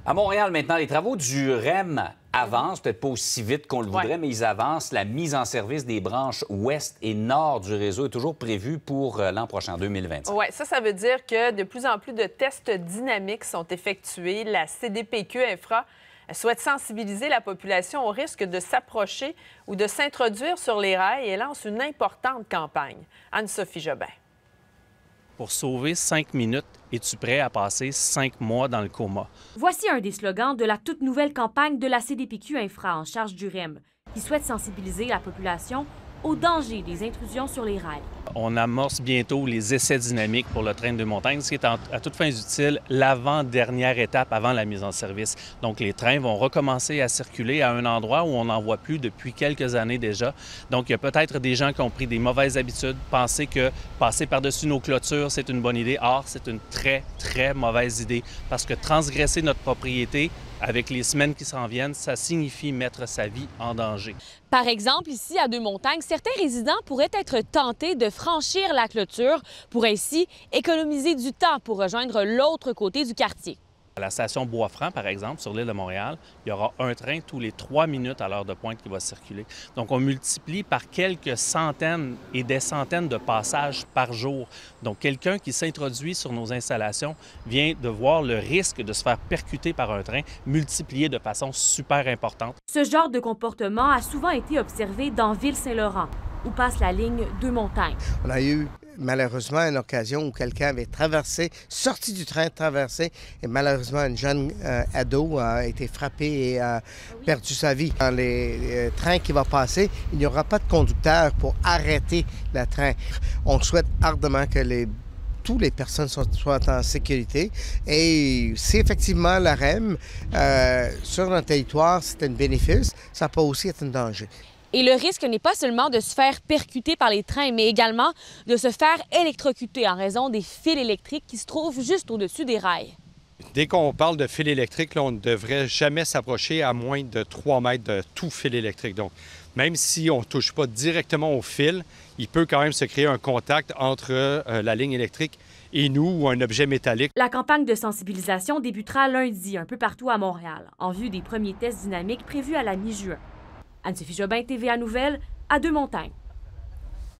À Montréal, maintenant, les travaux du REM avancent, peut-être pas aussi vite qu'on le voudrait, mais ils avancent. La mise en service des branches ouest et nord du réseau est toujours prévue pour l'an prochain, 2025. Oui, ça veut dire que de plus en plus de tests dynamiques sont effectués. La CDPQ Infra souhaite sensibiliser la population au risque de s'approcher ou de s'introduire sur les rails et lance une importante campagne. Anne-Sophie Jobin. Pour sauver 5 minutes, es-tu prêt à passer 5 mois dans le coma? Voici un des slogans de la toute nouvelle campagne de la CDPQ Infra en charge du REM, qui souhaite sensibiliser la population au danger des intrusions sur les rails. On amorce bientôt les essais dynamiques pour le train de montagne, ce qui est à toutes fins utiles l'avant-dernière étape avant la mise en service. Donc, les trains vont recommencer à circuler à un endroit où on n'en voit plus depuis quelques années déjà. Donc, il y a peut-être des gens qui ont pris des mauvaises habitudes, penser que passer par-dessus nos clôtures, c'est une bonne idée. Or, c'est une très, très mauvaise idée parce que transgresser notre propriété, avec les semaines qui s'en viennent, ça signifie mettre sa vie en danger. Par exemple, ici, à Deux-Montagnes, certains résidents pourraient être tentés de franchir la clôture pour ainsi économiser du temps pour rejoindre l'autre côté du quartier. À la station Bois-Franc, par exemple, sur l'île de Montréal, il y aura un train tous les 3 minutes à l'heure de pointe qui va circuler. Donc, on multiplie par quelques centaines et des centaines de passages par jour. Donc, quelqu'un qui s'introduit sur nos installations vient de voir le risque de se faire percuter par un train multiplié de façon super importante. Ce genre de comportement a souvent été observé dans Ville-Saint-Laurent, où passe la ligne Deux-Montagnes. On a eu malheureusement une occasion où quelqu'un avait sorti du train, traversé, et malheureusement, une jeune ado a été frappée et a perdu sa vie. Dans les trains qui vont passer, il n'y aura pas de conducteur pour arrêter le train. On souhaite ardemment que toutes les personnes soient en sécurité. Et si effectivement la REM sur notre territoire, c'est un bénéfice, ça peut aussi être un danger. Et le risque n'est pas seulement de se faire percuter par les trains, mais également de se faire électrocuter en raison des fils électriques qui se trouvent juste au-dessus des rails. Dès qu'on parle de fil électrique, là, on ne devrait jamais s'approcher à moins de 3 mètres de tout fil électrique. Donc, même si on ne touche pas directement au fil, il peut quand même se créer un contact entre la ligne électrique et nous ou un objet métallique. La campagne de sensibilisation débutera lundi un peu partout à Montréal, en vue des premiers tests dynamiques prévus à la mi-juin. Anne-Sophie Jobin, TVA Nouvelles, à Deux-Montagnes.